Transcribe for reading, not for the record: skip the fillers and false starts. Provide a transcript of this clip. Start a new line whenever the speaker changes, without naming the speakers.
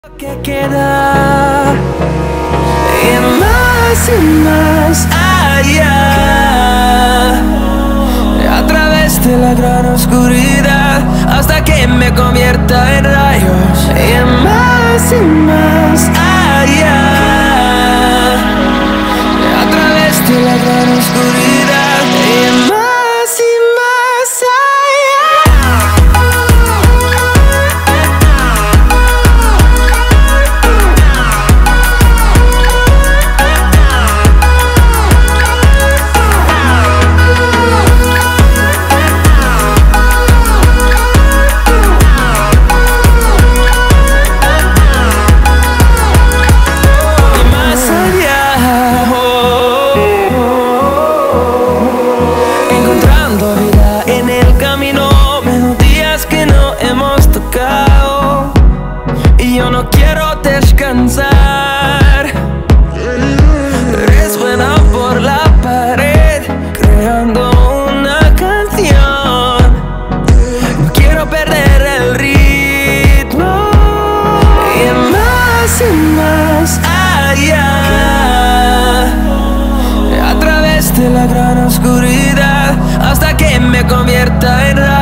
Que queda y más allá, a través de la gran oscuridad, hasta que me convierta en rayos y más allá, a través de la gran oscuridad y más allá. Vida en el camino, melodías que no hemos tocado, y yo no quiero descansar. Resuena por la pared, creando una canción. No quiero perder el ritmo, y más allá, a través de la gran oscuridad, hasta que me convierta en rayos